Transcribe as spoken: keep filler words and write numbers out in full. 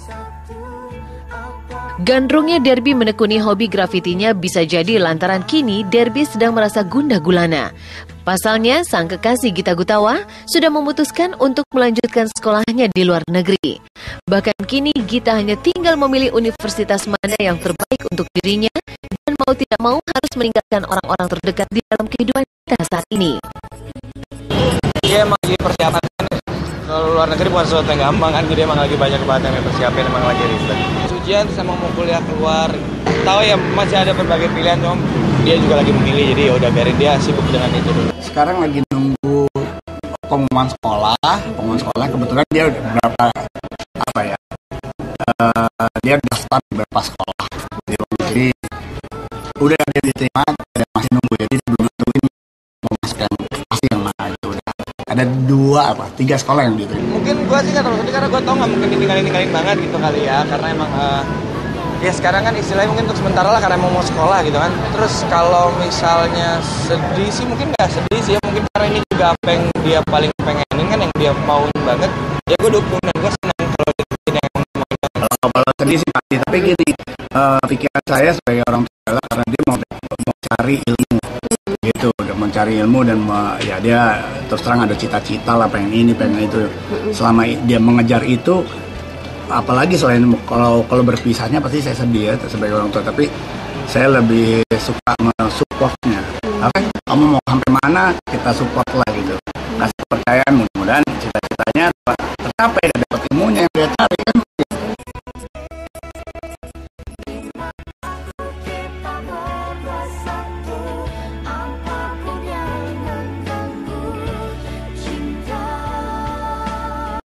Gandrungnya Derby menekuni hobi grafitinya bisa jadi lantaran kini Derby sedang merasa gundah gulana. Pasalnya, sang kekasih Gita Gutawa sudah memutuskan untuk melanjutkan sekolahnya di luar negeri. Bahkan kini Gita hanya tinggal memilih universitas mana yang terbaik untuk dirinya dan mau tidak mau harus meninggalkan orang-orang terdekat di dalam kehidupan Gita saat ini. Dia emang lagi persiapan. Kalau luar negeri bukan sesuatu yang gampang kan, jadi emang lagi banyak banget yang persiapin, emang lagi ribet. Ujian sama mau kuliah keluar, tahu ya masih ada berbagai pilihan, cuma dia juga lagi memilih, jadi ya udah biarin dia sibuk dengan itu dulu. Sekarang lagi nunggu pengumuman sekolah, pengumuman sekolah kebetulan dia udah berapa apa ya, uh, dia daftar beberapa sekolah, jadi udah ada diterima, dan masih nunggu, jadi belum nentuin mau masuk yang pasti yang mana itu udah. Ada dua apa tiga sekolah yang diterima. Mungkin gue sih nggak terlalu sedih karena gue tau nggak mungkin ditinggalin tinggalin banget gitu kali ya, karena emang uh, ya sekarang kan istilahnya mungkin untuk sementara lah karena mau mau sekolah gitu kan. Terus kalau misalnya sedih sih mungkin nggak sedih sih ya, mungkin karena ini juga apa yang dia paling pengenin kan, yang dia mauin banget. Ya gue dukung dan gue senang kalau ini yang mau. Kalau sedih sih pasti, tapi gini uh, pikiran saya sebagai orang tua adalah karena dia mau mau cari ilmu gitu, udah mencari ilmu dan me, ya dia terus terang ada cita-cita lah, pengen ini pengen itu. Selama dia mengejar itu, apalagi selain kalau kalau berpisahnya pasti saya sedih ya sebagai orang tua, tapi saya lebih suka mensupportnya. Oke, kamu mau sampai mana kita support lah gitu, kasih kepercayaan, mudah-mudahan cita-citanya tercapai dan dapat ilmunya yang dia cari kan.